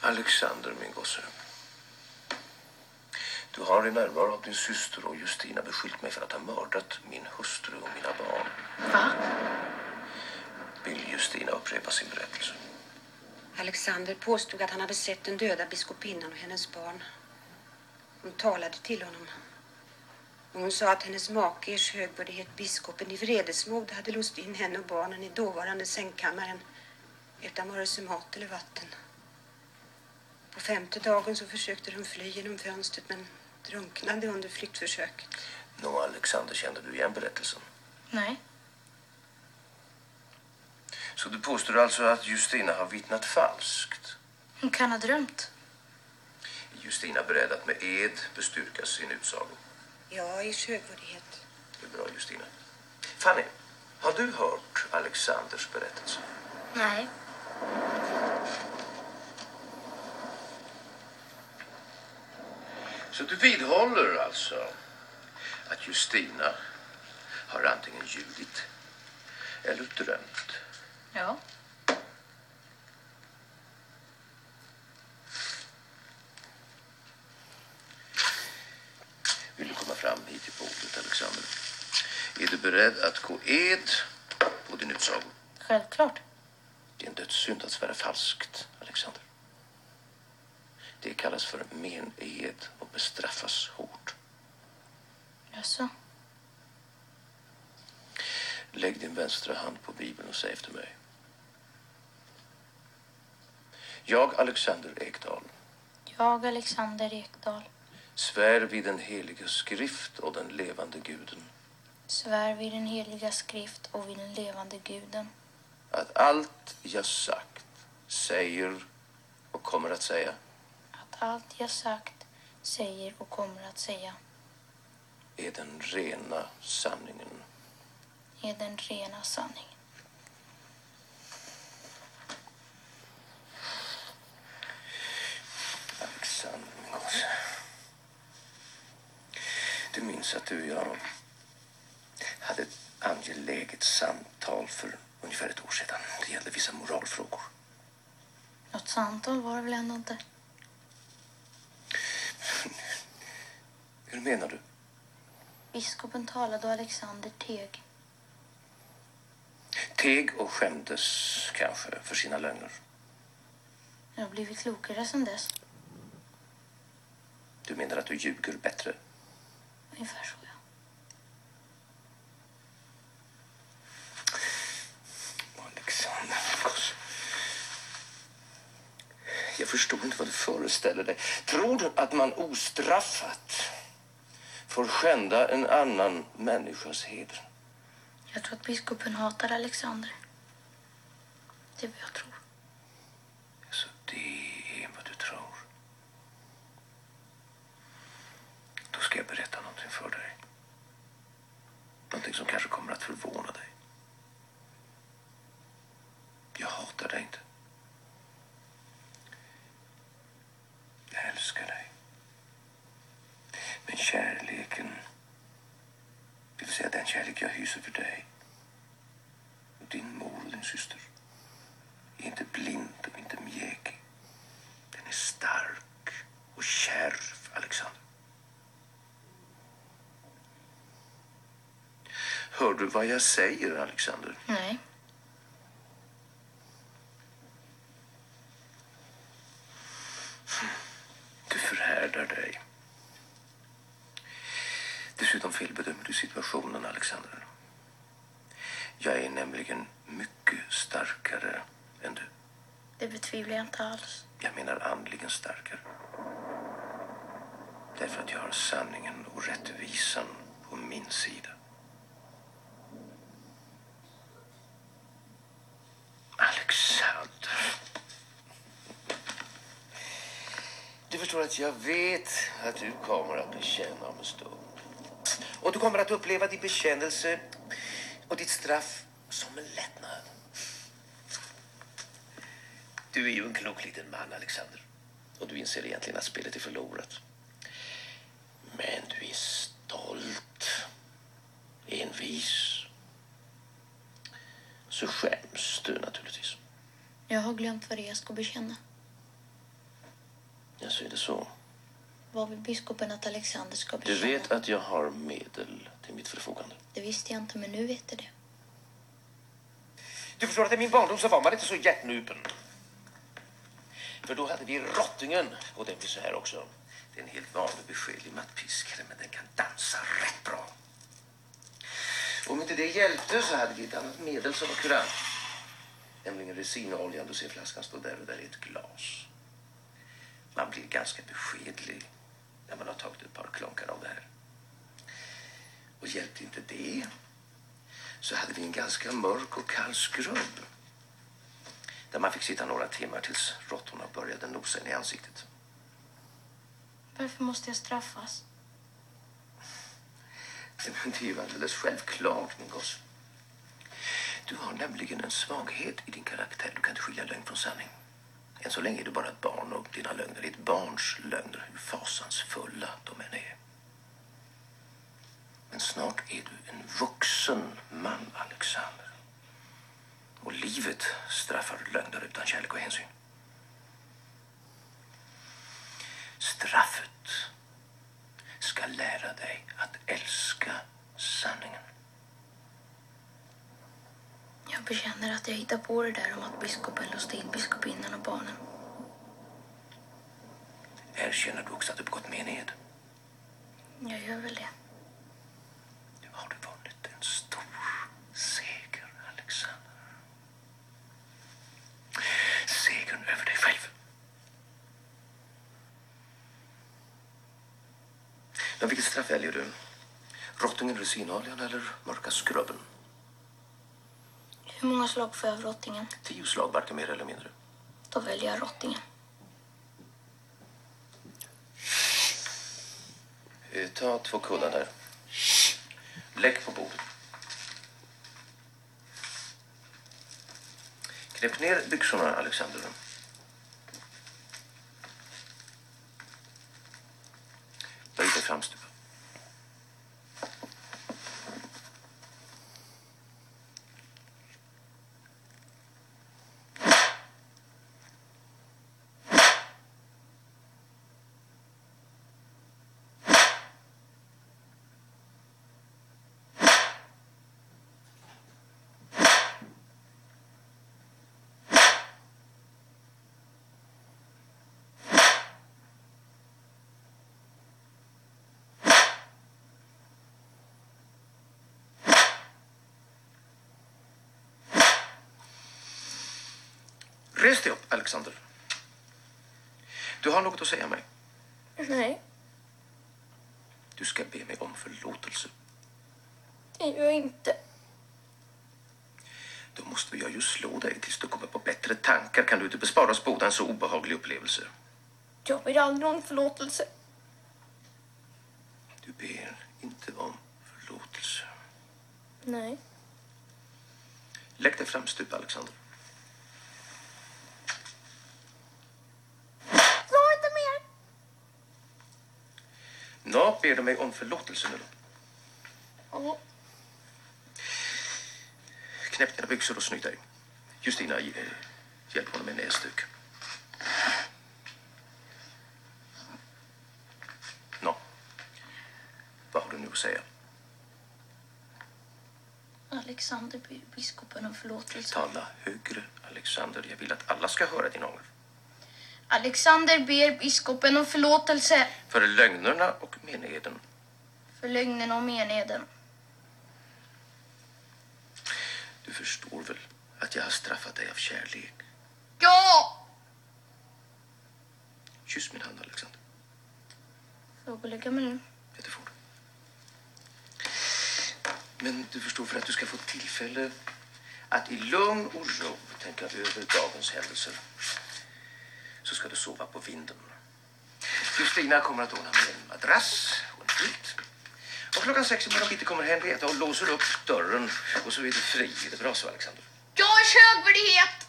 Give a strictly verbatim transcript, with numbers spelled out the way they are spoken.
Alexander, min gosse. Du har i närvaro av din syster och Justina beskyllt mig för att ha mördat min hustru och mina barn. Va? Vill Justina upprepa sin berättelse? Alexander påstod att han hade sett den döda biskopinnan och hennes barn. Hon talade till honom. Och hon sa att hennes make, ers högvärdighet biskopen i vredesmod, hade låst in henne och barnen i dåvarande sängkammaren utan vare sig mat eller vatten. På femte dagen så försökte de fly genom fönstret men drunknade under flyktförsöket. Nå, Alexander, kände du igen berättelsen? Nej. Så du påstår alltså att Justina har vittnat falskt? Hon kan ha drömt. Är Justina beredd att med ed bestyrka sin utsago? Ja, ers högvärdighet. Det är bra, Justina. Fanny, har du hört Alexanders berättelse? Nej. Så du vidhåller alltså att Justina har antingen ljugit eller drömt? Ja. Vill du komma fram hit till bordet, Alexander? Är du beredd att gå ed på din utsago? Självklart. Det är en dödssynd att svära falskt, Alexander. Det kallas för mened och bestraffas hårt. Jaså? Lägg din vänstra hand på Bibeln och säg efter mig. Jag, Alexander Ekdal. Jag, Alexander Ekdal. Svär vid den heliga skrift och den levande guden. Svär vid den heliga skrift och vid den levande guden. Att allt jag sagt, säger och kommer att säga. Att allt jag sagt, säger och kommer att säga. Är den rena sanningen. Är den rena sanningen. Alexander, min gosse. Du minns att du och jag hade ett angeläget samtal för ungefär ett år sedan. Det gällde vissa moralfrågor. Något samtal var det väl ändå inte? Hur menar du? Biskopen talade och Alexander teg. Teg och skämdes kanske för sina lögner. Jag har blivit klokare sedan dess. Du menar att du ljuger bättre? Ungefär så, ja. Alexander, jag förstår inte vad du föreställer dig. Tror du att man ostraffat får skända en annan människas heder? Jag tror att biskopen hatar Alexander. Det är vad jag tror. Så det är vad du tror. Då ska jag berätta någonting för dig. Någonting som kanske kommer att förvåna dig. Jag hatar dig inte. Jag älskar dig. Men kärleken, det vill säga den kärlek jag hyser för dig och din mor och din syster, är inte blind och inte mjäkig. Den är stark och kärv, Alexander. Hör du vad jag säger, Alexander? Nej. Du förhärdar dig. Dessutom felbedömer du situationen, Alexander. Jag är nämligen mycket starkare än du. Det betvivlar jag inte alls. Jag menar andligen starkare. Därför att jag har sanningen och rättvisan på min sida. Alexander. Du förstår att jag vet att du kommer att bekänna om en stund. Och du kommer att uppleva din bekännelse och ditt straff som en lättnad. Du är ju en klok liten man, Alexander. Och du inser egentligen att spelet är förlorat. Men du är stolt. Envis. Så skäms du naturligtvis. Jag har glömt vad det är jag ska bekänna. Ja, så är det så. Vad vill biskopen att Alexander ska Du bekänna? vet att jag har medel till mitt förfogande. Det visste jag inte, men nu vet du det. Du förstår att i min barndom så var man inte så hjärtnupen. För då hade vi rottingen, och den blir så här också. Det är en helt vanlig beskedlig mattpiskare, men den kan dansa rätt bra. Om inte det hjälpte så hade vi ett annat medel som var kurant. Nämligen resinoljan. Du ser flaskan stå där och där är ett glas. Man blir ganska beskedlig när man har tagit ett par klonkar av det här. Och hjälpte inte det så hade vi en ganska mörk och kall skrubb. Där man fick sitta några timmar tills råttorna började nosa in i ansiktet. Varför måste jag straffas? Det är ju alldeles självklart, min gosse. Du har nämligen en svaghet i din karaktär. Du kan inte skilja lögn från sanning. Än så länge är du bara ett barn och dina lögner är ett barns lögner, hur fasansfulla de än är. Men snart är du en vuxen man, Alexander. Och livet straffar lögner utan kärlek och hänsyn. Straffet ska lära dig att älska sanningen. Jag bekänner att jag hittar på det där om att biskopen låste in biskopinnan och barnen. Erkänner du också att du begått mened? Jag gör väl det. Nu har du vunnit en stor seger, Alexander. Segern över dig själv. Men vilket straff väljer du? Rottingen, resinoljan eller mörka skrubben? Hur många slag får jag av rottingen? Tio slag, varken mer eller mindre. Då väljer jag rottingen. Eh, Ta två kuddar där. Lägg på bordet. Knäpp ner byxorna, Alexander. Böj dig framstupa. Res dig upp, Alexander. Du har något att säga mig. Nej, Du ska be mig om förlåtelse. det gör jag inte. Då måste jag ju slå dig tills du kommer på bättre tankar. Kan du inte bespara oss båda en så obehaglig upplevelse? Jag vill aldrig om förlåtelse. Du ber inte om förlåtelse. Nej. Lägg dig framstup, Alexander. Slå inte mer. Nå, ber du mig om förlåtelse nu då? Ja. Knäpp dina byxor och snyg dig. Justina, eh, hjälp honom med näsduk. Nå, vad har du nu att säga? Alexander ber biskopen om förlåtelse. Tala högre, Alexander. Jag vill att alla ska höra din ånger. Alexander ber biskopen om förlåtelse. För lögnerna och meneden. För lögnen och meneden. Du förstår väl att jag har straffat dig av kärlek? Ja! Kyss min hand, Alexander. Får jag gå och lägga mig nu? Ja, det får du. Men du förstår, för att du ska få tillfälle att i lugn och ro tänka över dagens händelser så ska du sova på vinden. Justina kommer att ordna med en madrass och en filt. Och klockan sex imorgon bitti kommer Henrietta och låser upp dörren och så är du fri. Är det bra så, Alexander? Jag är högvärdighet!